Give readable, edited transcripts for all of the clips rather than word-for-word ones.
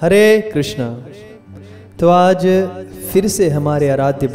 हरे कृष्णा। तो आज फिर से हमारे आराध्य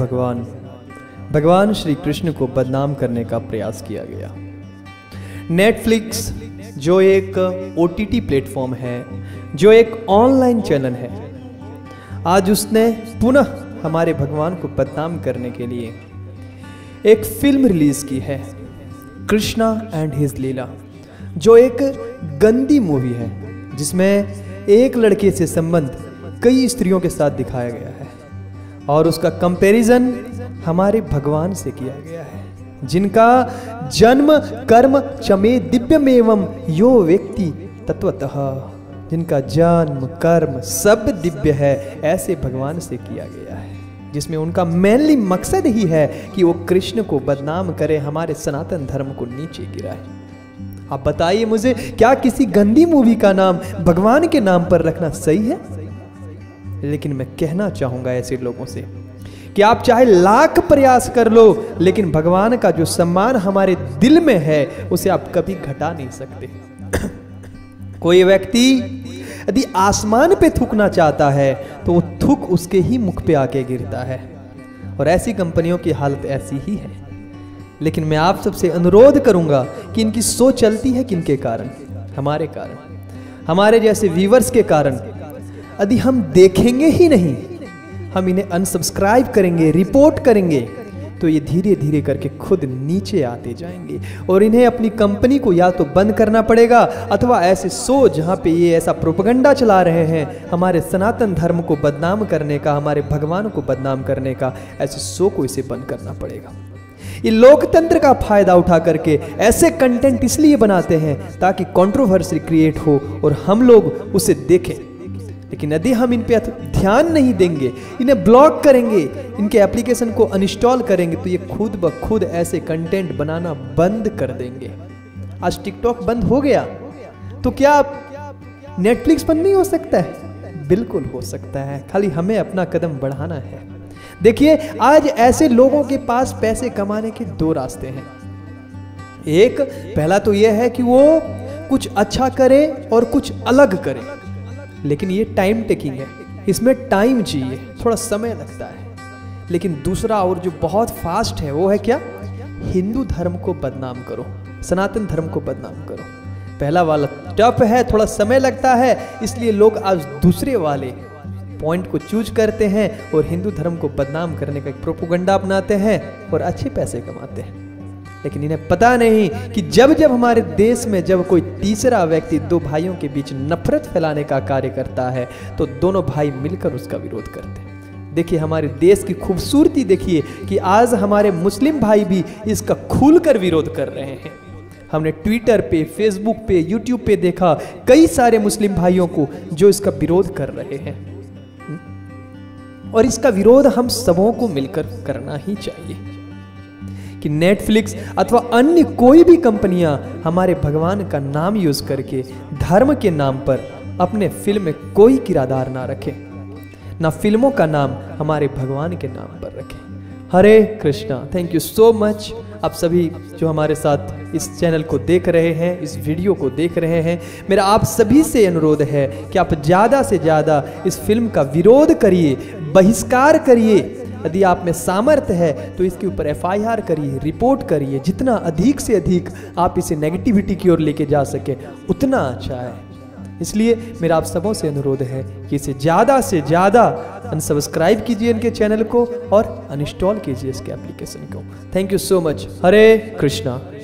भगवान श्री कृष्ण को बदनाम करने का प्रयास किया गया। नेटफ्लिक्स जो एक OTT प्लेटफॉर्म है, जो एक ऑनलाइन चैनल है, आज उसने पुनः हमारे भगवान को बदनाम करने के लिए एक फिल्म रिलीज की है, कृष्णा एंड हिज लीला, जो एक गंदी मूवी है जिसमें एक लड़के से संबंध कई स्त्रियों के साथ दिखाया गया है और उसका कंपैरिजन हमारे भगवान से किया गया है, जिनका जन्म कर्म चमे दिव्यमेवं यो व्यक्ति तत्वतः, जिनका जन्म कर्म सब दिव्य है, ऐसे भगवान से किया गया है, जिसमें उनका मेनली मकसद ही है कि वो कृष्ण को बदनाम करे, हमारे सनातन धर्म को नीचे गिराए। आप बताइए मुझे, क्या किसी गंदी मूवी का नाम भगवान के नाम पर रखना सही है? लेकिन मैं कहना चाहूंगा ऐसे लोगों से कि आप चाहे लाख प्रयास कर लो, लेकिन भगवान का जो सम्मान हमारे दिल में है उसे आप कभी घटा नहीं सकते। कोई व्यक्ति यदि आसमान पे थूकना चाहता है तो वो थूक उसके ही मुख पे आके गिरता है, और ऐसी कंपनियों की हालत ऐसी ही है। लेकिन मैं आप सबसे अनुरोध करूंगा कि इनकी सोच चलती है किनके कारण? हमारे कारण, हमारे जैसे व्यूअर्स के कारण। यदि हम देखेंगे ही नहीं, हम इन्हें अनसब्सक्राइब करेंगे, रिपोर्ट करेंगे, तो ये धीरे धीरे करके खुद नीचे आते जाएंगे और इन्हें अपनी कंपनी को या तो बंद करना पड़ेगा, अथवा ऐसे शो जहां पे ये ऐसा प्रोपेगेंडा चला रहे हैं हमारे सनातन धर्म को बदनाम करने का, हमारे भगवान को बदनाम करने का, ऐसे शो को इसे बंद करना पड़ेगा। ये लोकतंत्र का फायदा उठा करके ऐसे कंटेंट इसलिए बनाते हैं ताकि कंट्रोवर्सी क्रिएट हो और हम लोग उसे देखें। लेकिन यदि हम इन पे ध्यान नहीं देंगे, इन्हें ब्लॉक करेंगे, इनके एप्लीकेशन को अनइंस्टॉल करेंगे, तो ये खुद ब खुद ऐसे कंटेंट बनाना बंद कर देंगे। आज टिकटॉक बंद हो गया तो क्या नेटफ्लिक्स बंद नहीं हो सकता है? बिल्कुल हो सकता है, खाली हमें अपना कदम बढ़ाना है। देखिए, आज ऐसे लोगों के पास पैसे कमाने के दो रास्ते हैं। एक पहला तो यह है कि वो कुछ अच्छा करे और कुछ अलग करे, लेकिन ये टाइम टेकिंग है, इसमें टाइम चाहिए, थोड़ा समय लगता है। लेकिन दूसरा और जो बहुत फास्ट है वो है क्या? हिंदू धर्म को बदनाम करो, सनातन धर्म को बदनाम करो। पहला वाला टफ है, थोड़ा समय लगता है, इसलिए लोग आज दूसरे वाले पॉइंट को चूज करते हैं और हिंदू धर्म को बदनाम करने का एक प्रोपेगेंडा अपनाते हैं और अच्छे पैसे कमाते हैं। लेकिन इन्हें पता नहीं कि जब जब हमारे देश में जब कोई तीसरा व्यक्ति दो भाइयों के बीच नफरत फैलाने का कार्य करता है तो दोनों भाई मिलकर उसका विरोध करते हैं। देखिए, हमारे देश की खूबसूरती देखिए कि आज हमारे मुस्लिम भाई भी इसका खुलकर विरोध कर रहे हैं। हमने ट्विटर पे, फेसबुक पे, यूट्यूब पे देखा कई सारे मुस्लिम भाइयों को जो इसका विरोध कर रहे हैं, और इसका विरोध हम सबों को मिलकर करना ही चाहिए कि नेटफ्लिक्स अथवा अन्य कोई भी कंपनियां हमारे भगवान का नाम यूज करके धर्म के नाम पर अपने फिल्म में कोई किरदार ना रखें, ना फिल्मों का नाम हमारे भगवान के नाम पर रखें। Hare Krishna. Thank you so much आप सभी जो हमारे साथ इस चैनल को देख रहे हैं, इस वीडियो को देख रहे हैं। मेरा आप सभी से अनुरोध है कि आप ज़्यादा से ज़्यादा इस फिल्म का विरोध करिए, बहिष्कार करिए। यदि आप में सामर्थ्य है तो इसके ऊपर FIR करिए, रिपोर्ट करिए। जितना अधिक से अधिक आप इसे नेगेटिविटी की ओर लेके जा सके उतना अच्छा है। इसलिए मेरा आप सबों से अनुरोध है कि इसे ज़्यादा से ज़्यादा अनसब्सक्राइब कीजिए इनके चैनल को और अनइंस्टॉल कीजिए इसके एप्लीकेशन को। Thank you so much. Hare Krishna.